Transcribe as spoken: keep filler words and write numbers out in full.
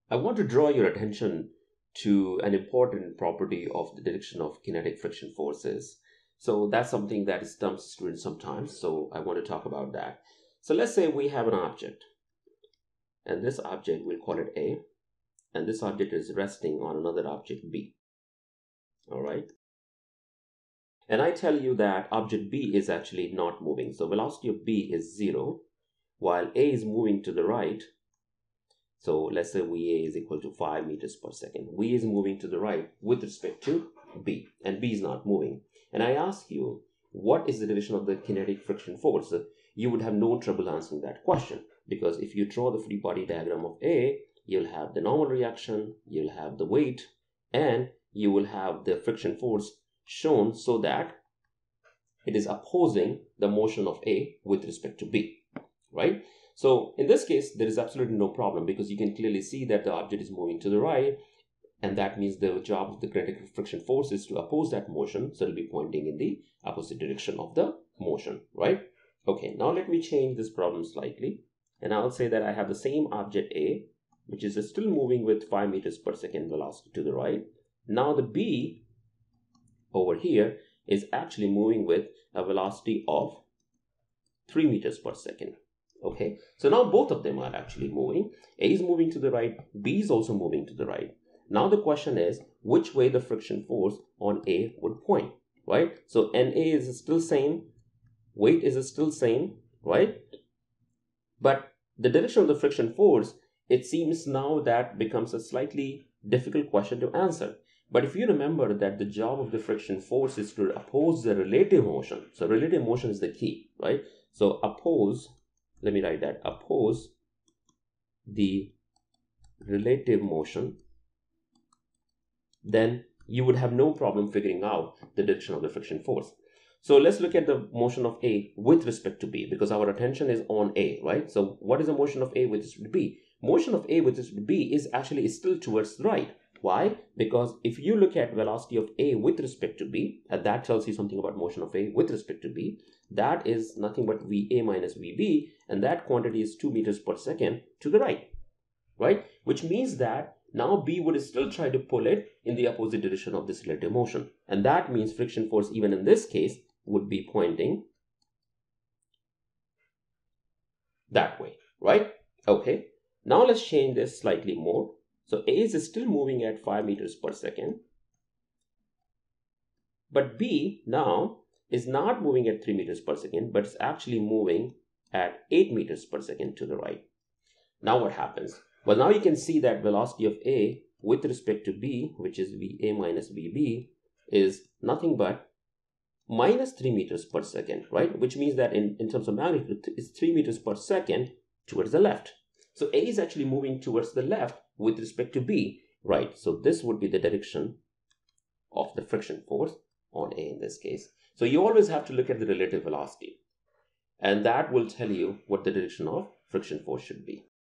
I want to draw your attention to an important property of the direction of kinetic friction forces. So that's something that is stumps students sometimes. So I want to talk about that. So let's say we have an object, and this object, we'll call it A, and this object is resting on another object B. All right. And I tell you that object B is actually not moving. So velocity of B is zero, while A is moving to the right. So let's say V A is equal to five meters per second. V is moving to the right with respect to B, and B is not moving. And I ask you, what is the direction of the kinetic friction force? You would have no trouble answering that question, because if you draw the free body diagram of A, you'll have the normal reaction, you'll have the weight, and you will have the friction force shown so that it is opposing the motion of A with respect to B, right? So in this case, there is absolutely no problem, because you can clearly see that the object is moving to the right, and that means the job of the kinetic friction force is to oppose that motion. So it'll be pointing in the opposite direction of the motion, right? Okay, now let me change this problem slightly, and I'll say that I have the same object A, which is still moving with five meters per second velocity to the right. Now the B over here is actually moving with a velocity of three meters per second. Okay, so now both of them are actually moving. A is moving to the right, B is also moving to the right. Now the question is, which way the friction force on A would point, right? So N A is still same, weight is still same, right? But the direction of the friction force, it seems now that becomes a slightly difficult question to answer. But if you remember that the job of the friction force is to oppose the relative motion. So relative motion is the key, right? So oppose, let me write that, oppose the relative motion, then you would have no problem figuring out the direction of the friction force. So let's look at the motion of A with respect to B, because our attention is on A, right? So what is the motion of A with respect to B? Motion of A with respect to B is actually still towards the right. Why? Because if you look at velocity of A with respect to B, and that tells you something about motion of A with respect to B, that is nothing but V A minus V B, and that quantity is two meters per second to the right, right? Which means that now B would still try to pull it in the opposite direction of this relative motion. And that means friction force, even in this case, would be pointing that way, right? Okay, now let's change this slightly more. So A is still moving at five meters per second, but B now is not moving at three meters per second, but it's actually moving at eight meters per second to the right. Now what happens? Well, now you can see that velocity of A with respect to B, which is V A minus V B, is nothing but minus three meters per second, right? Which means that in, in terms of magnitude, it's three meters per second towards the left. So A is actually moving towards the left with respect to B, right? So this would be the direction of the friction force on A in this case. So you always have to look at the relative velocity, and that will tell you what the direction of friction force should be.